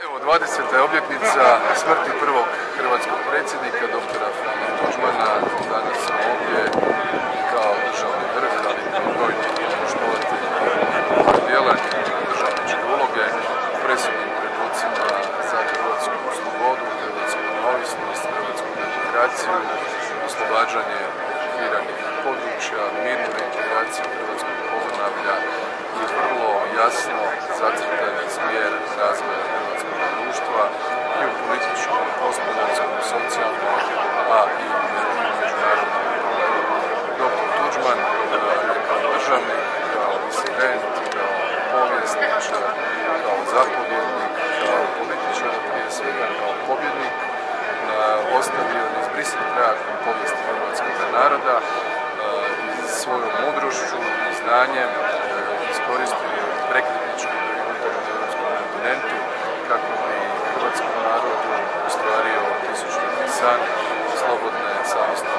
Evo, 20. obljetnica smrti prvog hrvatskog predsjednika, doktora Franje Tuđmana. Danas smo ovdje kao državni vrh, ali kao brojni poštovatelji djelanja državničke uloge u presudnim trenucima za hrvatsku slobodu, hrvatsku neovisnost, hrvatsku demokraciju, oslobađanje okupiranih područja, mirnu reintegraciju hrvatskog Podunavlja i vrlo jasno zacrtani smjer razvoja hrvatskog društva i u političkom, gospodarskom, socijalnom, a i međunarodnom planu. Dr. Tuđman je kao državnik, kao disident, kao povjesničar, kao zapovjednik, kao političar, prije svega kao pobjednik, ostavio neizbrisiv trag u povijesti hrvatskog naroda i svojom mudrošću i znanjem iskoristio prekretnički trenutak na europskom kontinentu kako bi hrvatskom narodu ostvario tisućljetni san slobodne, samostalne